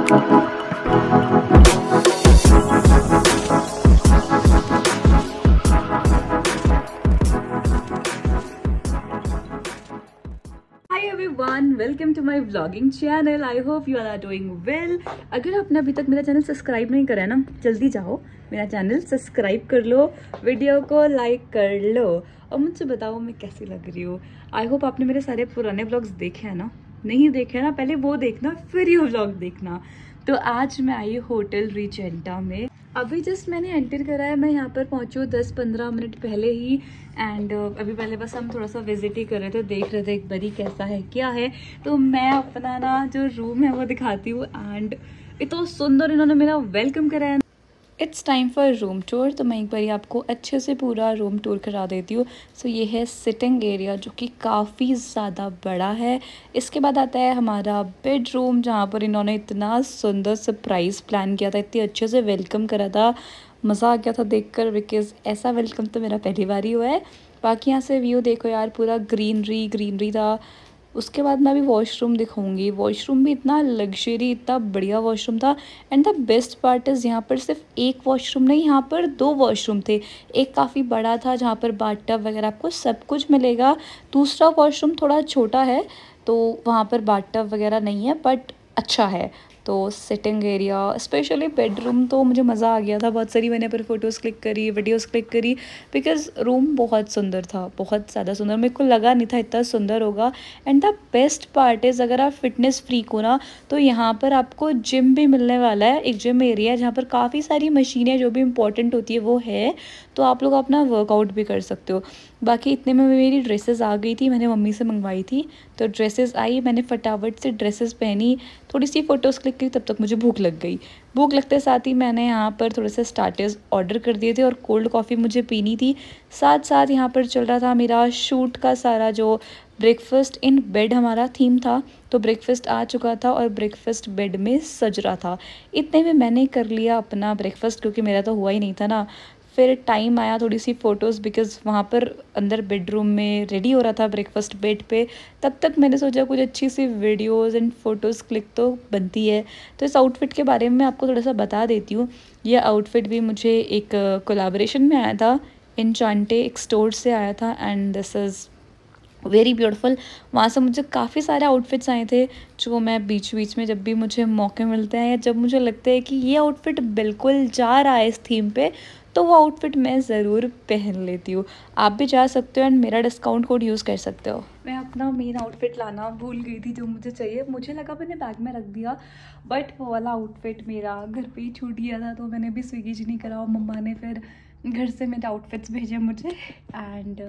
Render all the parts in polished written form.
Welcome to my vlogging channel. I hope you are doing well. अगर आपने अभी तक मेरा चैनल सब्सक्राइब नहीं करा है ना, जल्दी जाओ मेरा चैनल सब्सक्राइब कर लो, वीडियो को लाइक कर लो और मुझसे बताओ मैं कैसी लग रही हूँ। आई होप आपने मेरे सारे पुराने व्लॉग्स देखे हैं ना। नहीं देखे ना, पहले वो देखना फिर ये व्लॉग देखना। तो आज मैं आई होटल रिजेंटा में। अभी जस्ट मैंने एंटर करा है, मैं यहाँ पर पहुँची हूँ 10-15 मिनट पहले ही। एंड अभी पहले बस हम थोड़ा सा विजिट ही कर रहे थे, देख रहे थे एक बारी कैसा है क्या है। तो मैं अपना ना जो रूम है वो दिखाती हूँ। एंड इतना सुंदर इन्होंने मेरा वेलकम करा है। It's time for room tour. तो मैं एक बार आपको अच्छे से पूरा रूम टूर करा देती हूँ। सो ये है सिटिंग एरिया जो कि काफ़ी ज़्यादा बड़ा है। इसके बाद आता है हमारा बेडरूम, जहाँ पर इन्होंने इतना सुंदर सरप्राइज़ प्लान किया था, इतने अच्छे से वेलकम करा था, मज़ा आ गया था देखकर, बिकॉज़ ऐसा वेलकम तो मेरा पहली बार ही हुआ है। बाकी यहाँ से व्यू देखो यार, पूरा ग्रीनरी था। उसके बाद मैं अभी वॉशरूम दिखाऊंगी। वॉशरूम भी इतना लग्जरी, इतना बढ़िया वॉशरूम था। And the best part is यहाँ पर सिर्फ एक वॉशरूम नहीं, यहाँ पर 2 वॉशरूम थे। एक काफ़ी बड़ा था जहाँ पर बाथटब वगैरह आपको सब कुछ मिलेगा। दूसरा वॉशरूम थोड़ा छोटा है, तो वहाँ पर बाथटब वगैरह नहीं है, बट अच्छा है। तो सिटिंग एरिया, स्पेशली बेडरूम, तो मुझे मज़ा आ गया था। बहुत सारी मैंने पर फोटोज़ क्लिक करी, वीडियोज़ क्लिक करी, बिकॉज़ रूम बहुत सुंदर था, बहुत ज़्यादा सुंदर। मेरे को लगा नहीं था इतना सुंदर होगा। And the best part is, अगर आप फिटनेस फ्रीक हो ना, तो यहाँ पर आपको जिम भी मिलने वाला है। एक जिम एरिया है जहाँ पर काफ़ी सारी मशीनें जो भी इंपॉर्टेंट होती है वो है, तो आप लोग अपना वर्कआउट भी कर सकते हो। बाकी इतने में मेरी ड्रेसेस आ गई थी, मैंने मम्मी से मंगवाई थी। तो ड्रेसेस आई, मैंने फटाफट से ड्रेसेस पहनी, थोड़ी सी फ़ोटोज़ क्लिक की, तब तक मुझे भूख लग गई। भूख लगते साथ ही मैंने यहाँ पर थोड़े से स्टार्टर्स ऑर्डर कर दिए थे और कोल्ड कॉफ़ी मुझे पीनी थी। साथ साथ यहाँ पर चल रहा था मेरा शूट का सारा जो ब्रेकफास्ट इन बेड हमारा थीम था। तो ब्रेकफास्ट आ चुका था और ब्रेकफास्ट बेड में सज रहा था। इतने में मैंने कर लिया अपना ब्रेकफास्ट, क्योंकि मेरा तो हुआ ही नहीं था ना। फिर टाइम आया थोड़ी सी फ़ोटोज़, बिकॉज़ वहाँ पर अंदर बेडरूम में रेडी हो रहा था ब्रेकफास्ट बेड पे। तब तक मैंने सोचा कुछ अच्छी सी वीडियोस एंड फ़ोटोज़ क्लिक तो बनती है। तो इस आउटफिट के बारे में मैं आपको थोड़ा सा बता देती हूँ। यह आउटफिट भी मुझे एक कोलैबोरेशन में आया था, एन्चांटे एक स्टोर से आया था। And this is very beautiful. वहाँ से मुझे काफ़ी सारे आउटफिट्स आए थे, जो मैं बीच बीच में जब भी मुझे मौके मिलते हैं या जब मुझे लगता है कि ये आउटफिट बिल्कुल जा रहा है इस थीम पे, तो वो आउटफिट मैं ज़रूर पहन लेती हूँ। आप भी जा सकते हो एंड मेरा डिस्काउंट कोड यूज़ कर सकते हो। मैं अपना मेन आउटफिट लाना भूल गई थी जो मुझे चाहिए। मुझे लगा मैंने बैग में रख दिया, बट वो वाला आउटफिट मेरा घर पे ही छूट गया था। तो मैंने भी स्विगी जी नहीं करा और मम्मा ने फिर घर से मेरे आउटफिट्स भेजे मुझे। एंड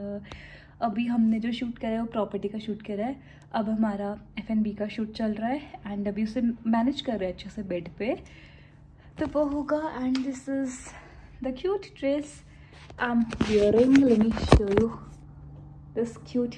अभी हमने जो शूट करा है वो प्रॉपर्टी का शूट करा है। अब हमारा F&B का शूट चल रहा है एंड अभी उसे मैनेज कर रहे हैं अच्छे से बेड पे, तो वो होगा। And this is the cute dress I am wearing. Let me show you this cute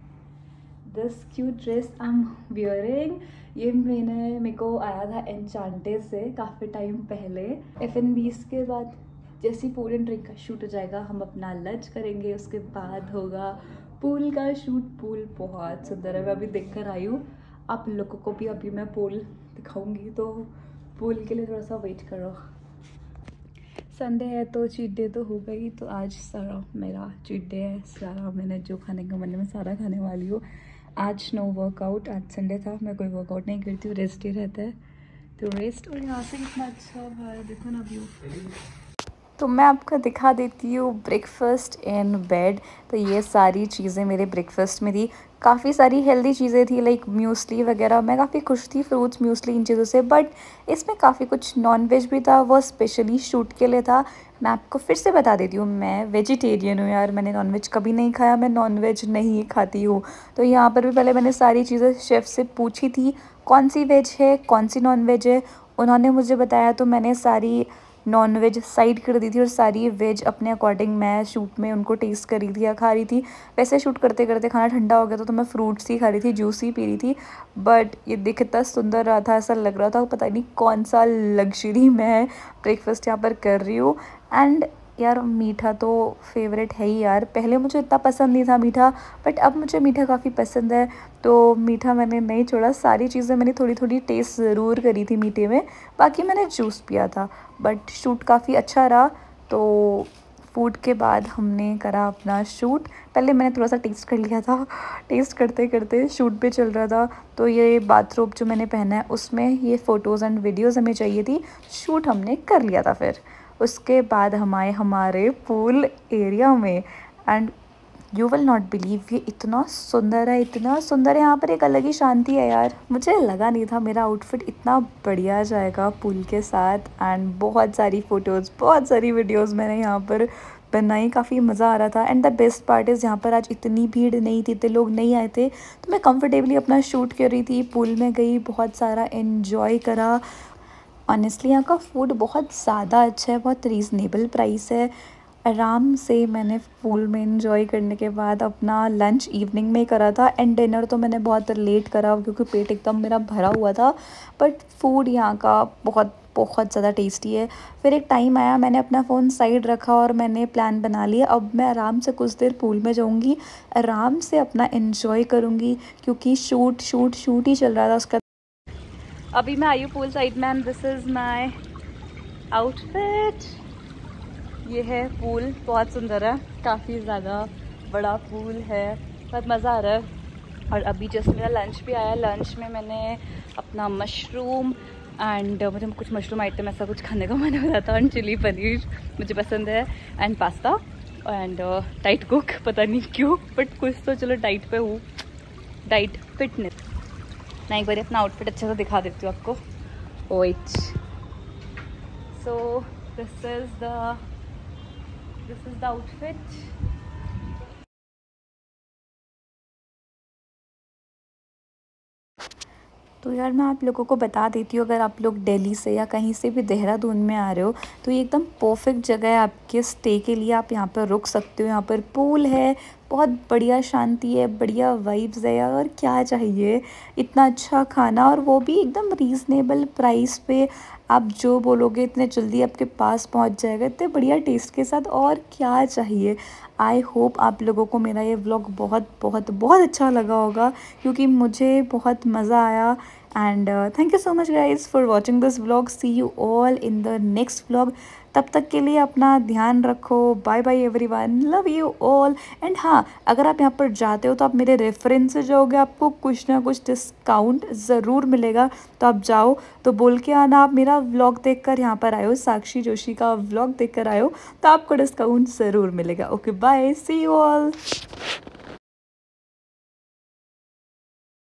dress I am wearing. ये मेरे को आया था एन्चांटे से काफ़ी टाइम पहले। F&B के बाद जैसे ही फूड एंड ड्रिंक का शूट हो जाएगा, हम अपना लंच करेंगे, उसके बाद होगा पूल का शूट। पूल बहुत सुंदर है, मैं अभी देख कर आई हूँ। आप लोगों को भी अभी मैं पूल दिखाऊंगी, तो पूल के लिए थोड़ा सा वेट करो। संडे है तो चीट डे तो हो गई, तो आज सारा मेरा चीट डे है। सारा मैंने जो खाने का मन है मैं सारा खाने वाली हूँ। आज नो वर्कआउट, आज संडे था, मैं कोई वर्कआउट नहीं करती हूँ, रेस्ट ही रहता है। तो रेस्ट। और यहाँ से कितना अच्छा है, देखो ना व्यू। तो मैं आपको दिखा देती हूँ ब्रेकफास्ट इन बेड। तो ये सारी चीज़ें मेरे ब्रेकफास्ट में थी। काफ़ी सारी हेल्दी चीज़ें थी, लाइक म्यूसली वगैरह। मैं काफ़ी खुश थी फ्रूट्स म्यूसली इन चीज़ों से, बट इसमें काफ़ी कुछ नॉन वेज भी था, वो स्पेशली शूट के लिए था। मैं आपको फिर से बता देती हूँ, मैं वेजिटेरियन हूँ यार, मैंने नॉन वेज कभी नहीं खाया, मैं नॉन वेज नहीं खाती हूँ। तो यहाँ पर भी पहले मैंने सारी चीज़ें शेफ़ से पूछी थी, कौन सी वेज है कौन सी नॉन वेज है। उन्होंने मुझे बताया, तो मैंने सारी नॉन वेज साइड कर दी थी और सारी वेज अपने अकॉर्डिंग मैं शूट में उनको टेस्ट कर रही थी या खा रही थी। वैसे शूट करते करते खाना ठंडा हो गया था, तो मैं फ्रूट्स ही खा रही थी, जूस ही पी रही थी। बट ये दिख इतना सुंदर रहा था, ऐसा लग रहा था पता नहीं कौन सा लग्जरी मैं ब्रेकफास्ट यहाँ पर कर रही हूँ। एंड यार मीठा तो फेवरेट है ही यार। पहले मुझे इतना पसंद नहीं था मीठा, बट अब मुझे मीठा काफ़ी पसंद है, तो मीठा मैंने नहीं छोड़ा। सारी चीज़ें मैंने थोड़ी थोड़ी टेस्ट ज़रूर करी थी मीठे में, बाकी मैंने जूस पिया था। बट शूट काफ़ी अच्छा रहा। तो फूड के बाद हमने करा अपना शूट। पहले मैंने थोड़ा सा टेस्ट कर लिया था, टेस्ट करते करते शूट पे चल रहा था। तो ये बाथरोब जो मैंने पहना है उसमें ये फ़ोटोज़ एंड वीडियोज़ हमें चाहिए थी। शूट हमने कर लिया था। फिर उसके बाद हम आए हमारे पूल एरिया में, and you will not believe, ये इतना सुंदर है, इतना सुंदर है। यहाँ पर एक अलग ही शांति है यार। मुझे लगा नहीं था मेरा आउटफिट इतना बढ़िया जाएगा पूल के साथ। एंड बहुत सारी फ़ोटोज़, बहुत सारी वीडियोज़ मैंने यहाँ पर बनाई। काफ़ी मज़ा आ रहा था। And the best part is यहाँ पर आज इतनी भीड़ नहीं थी, इतने लोग नहीं आए थे, तो मैं कंफर्टेबली अपना शूट कर रही थी। पूल में गई, बहुत सारा एन्जॉय करा। ऑनेस्टली यहाँ का फूड बहुत ज़्यादा अच्छा है, बहुत रीज़नेबल प्राइस है। आराम से मैंने पूल में एंजॉय करने के बाद अपना लंच इवनिंग में ही करा था। एंड डिनर तो मैंने बहुत लेट करा क्योंकि पेट एकदम मेरा भरा हुआ था। बट फूड यहाँ का बहुत बहुत ज़्यादा टेस्टी है। फिर एक टाइम आया, मैंने अपना फ़ोन साइड रखा और मैंने प्लान बना लिया, अब मैं आराम से कुछ देर पूल में जाऊँगी, आराम से अपना एंजॉय करूँगी, क्योंकि शूट शूट शूट ही चल रहा था उसका। अभी मैं आई हूँ पूल साइड में, and this is my outfit. ये है पूल, बहुत सुंदर है, काफ़ी ज़्यादा बड़ा पूल है, बहुत मज़ा आ रहा है। और अभी जस्ट मेरा लंच भी आया। लंच में मैंने अपना मशरूम एंड मुझे कुछ मशरूम आइटम ऐसा कुछ खाने का मन हो रहा था, एंड चिली पनीर मुझे पसंद है, and pasta and diet Coke, पता नहीं क्यों, बट कुछ तो चलो डाइट पे हूँ, डाइट फिटनेस। मैं एक बार अपना आउटफिट अच्छे से दिखा देती हूँ आपको। ओइट, so this is the outfit. तो यार मैं आप लोगों को बता देती हूँ, अगर आप लोग दिल्ली से या कहीं से भी देहरादून में आ रहे हो तो ये एकदम परफेक्ट जगह है आपके स्टे के लिए। आप यहाँ पर रुक सकते हो, यहाँ पर पूल है, बहुत बढ़िया शांति है, बढ़िया वाइब्स है यार, और क्या चाहिए। इतना अच्छा खाना, और वो भी एकदम रीज़नेबल प्राइस पे। आप जो बोलोगे इतने जल्दी आपके पास पहुँच जाएगा, इतने बढ़िया टेस्ट के साथ, और क्या चाहिए। आई होप आप लोगों को मेरा ये व्लॉग बहुत बहुत बहुत अच्छा लगा होगा, क्योंकि मुझे बहुत मज़ा आया। And thank you so much guys for watching this vlog. See you all in the next vlog. तब तक के लिए अपना ध्यान रखो। Bye bye everyone, love you all. And हाँ, अगर आप यहाँ पर जाते हो तो आप मेरे रेफरेंस से जाओगे, आपको कुछ ना कुछ डिस्काउंट ज़रूर मिलेगा। तो आप जाओ तो बोल के आना आप मेरा व्लॉग देखकर यहाँ पर आए हो, साक्षी जोशी का व्लॉग देखकर आए हो, तो आपको डिस्काउंट ज़रूर मिलेगा। Okay bye, see you all.